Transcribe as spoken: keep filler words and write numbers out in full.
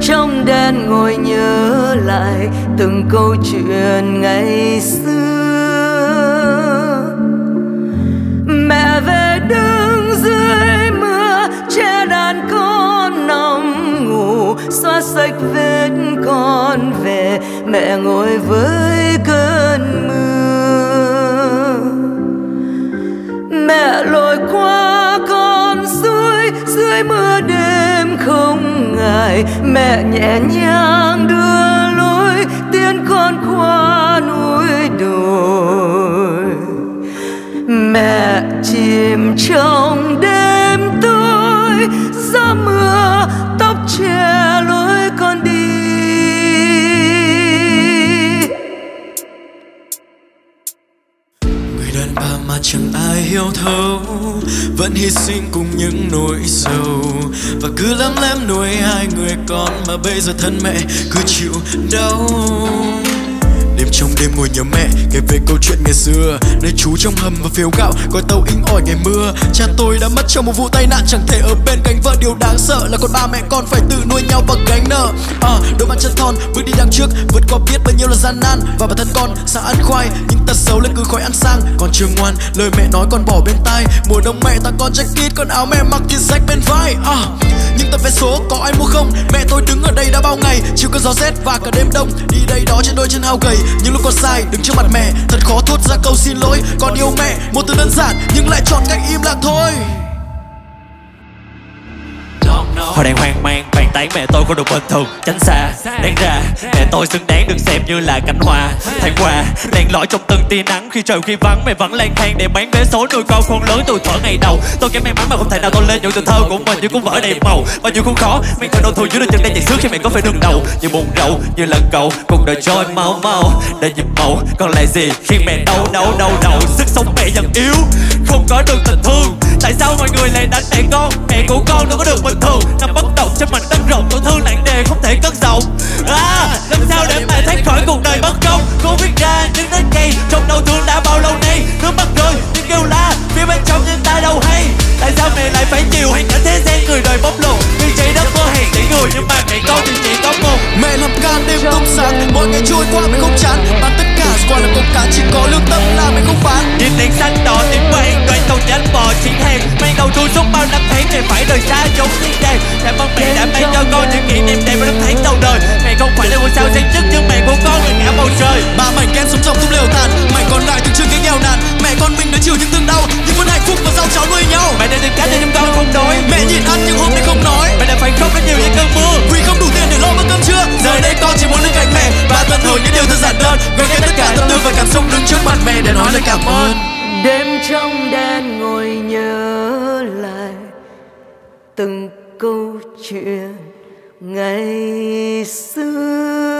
trong đêm ngồi nhớ lại từng câu chuyện ngày xưa. Mẹ về đứng dưới mưa che đàn con nằm ngủ, xóa sạch vết con về mẹ ngồi với cơn mưa. Mẹ lội qua con suối dưới mưa đêm không ngại, mẹ nhẹ nhàng đưa lối tiến con qua núi đồi. Mẹ chìm trong đêm tối, gió mưa tóc che lối con đi. Người đàn bà mà chẳng ai hiểu thấu, vẫn hy sinh cùng những nỗi sầu, và cứ lấm lem nuôi hai người con mà bây giờ thân mẹ cứ chịu đau. Đêm trong đêm ngồi nhớ mẹ kể về câu chuyện ngày xưa, nơi trú trong hầm và phiếu gạo coi tàu inh ỏi ngày mưa. Cha tôi đã mất trong một vụ tai nạn, chẳng thể ở bên cạnh vợ. Điều đáng sợ là con ba mẹ con phải tự nuôi nhau và gánh nợ. À, đôi bàn chân thon bước đi đằng trước, vượt qua biết bao nhiêu là gian nan. Và bản thân con sang ăn khoai, nhưng tật xấu lên cứ khói ăn sang. Còn chưa ngoan, lời mẹ nói con bỏ bên tai. Mùa đông mẹ tặng con jacket, còn áo mẹ mặc thì rách bên vai. À, nhưng tấm vé số có ai mua không? Mẹ tôi đứng ở đây đã bao ngày, chịu cơn gió rét và cả đêm đông. Đi đây đó trên đôi chân hao gầy, nhưng lúc con sai đứng trước mặt mẹ thật khó thốt ra câu xin lỗi. Con yêu mẹ, một từ đơn giản nhưng lại chọn cách im lặng thôi. Họ đang hoang mang, bàn tán mẹ tôi không được bình thường. Tránh xa, đáng ra mẹ tôi xứng đáng được xem như là cánh hoa. Tháng qua, len lỏi trong từng tia nắng. Khi trời khi vắng, mẹ vẫn lang thang để bán vé số nuôi con khôn lớn từ thuở ngày đầu. Tôi kém may mắn mà không thể nào tôi lên những từ thơ của mình như cuốn vở đầy màu. Bao nhiêu khốn khó, mang theo đau thương dưới đôi chân đang chạy xước khi mẹ có phải đường đầu. Như buồn rầu, như lần cầu, cuộc đời trôi mau mau. Để nhịp màu, còn lại gì khi mẹ đau đau đau đầu. Sức sống mẹ dần yếu, không có được tình thương. Tại sao mọi người lại đánh mẹ con? Mẹ của con đâu có được bình thường. Nằm bất động trên mảnh đất rộng, tổn thương nặng nề không thể cất giọng. À, làm sao để mẹ thoát khỏi cuộc đời bất công? Cô viết ra những nét cay trong đau thương đã bao lâu nay. Nước mắt rơi nhưng kêu la phía bên trong nhưng ta đâu hay. Tại sao mẹ lại phải chịu hay cả thế gian người đời bóc lột? Vì trái đất có hàng tỷ người nhưng mà mẹ con thì chỉ có một. Mẹ làm can đêm tung sáng, mỗi ngày trôi qua mẹ không chán. Bán tất cả qua là công cá, chỉ có lương tâm là mẹ không phán. Nhìn đèn xanh đỏ tím vàng, đoàn tàu nhanh bò chiến hàng. Mang đầu thui suốt bao năm tháng mẹ phải rời xa giống thiên đàng. Cảm ơn mẹ đã mang cho con những kỷ niệm đẹp và năm tháng đầu đời. Mẹ không phải là ngôi sao sáng trước nhưng mẹ của con là ngã bầu trời. Ba mảnh kem sống trong thung lều tàn, mảnh còn lại từng chưa cái nghèo nàn. Mẹ con mình đã chịu những thương đau nhưng vẫn hạnh phúc và giao cháu nuôi nhau. Mẹ đã tìm cách để chúng con không đói. Mẹ nhịn ăn nhưng hôm nay không nói. Mẹ đã phải khóc rất nhiều những cơn mưa vì không đủ tiền để lo bữa cơm trưa. Giờ đây con chỉ muốn đứng cạnh mẹ và tận hưởng những điều thật giản đơn. Gom ghép tất cả tâm tư và cảm xúc đứng trước mặt mẹ để nói lời cảm ơn. Đêm trong đêm ngồi nhớ lại từng câu chuyện ngày xưa.